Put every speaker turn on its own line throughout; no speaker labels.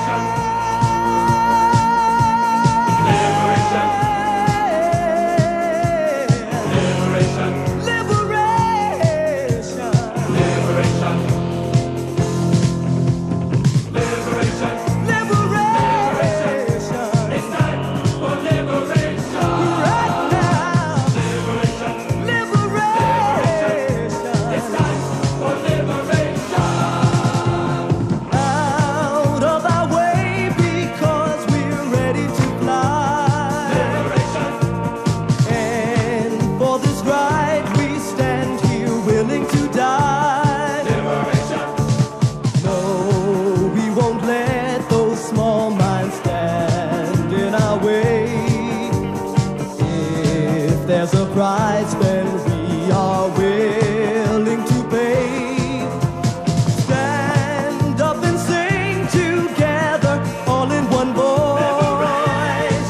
There's a price, then we are willing to pay. Stand up and sing together, all in one voice.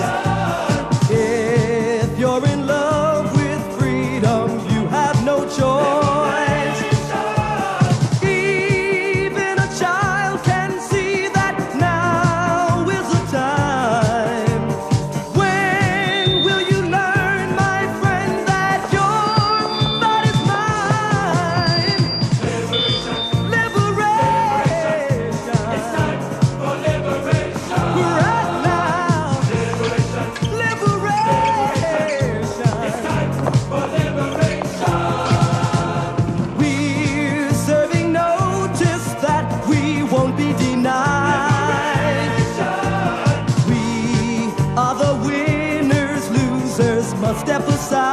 If you're in love with freedom, you have no choice. Even a child can see that now is the time. When will you learn, my friend, that your body is mine? Liberation. It's time for liberation. Right now. Liberation. It's time for liberation. We're serving notice that we won't be denied. We are the winners, losers must step aside.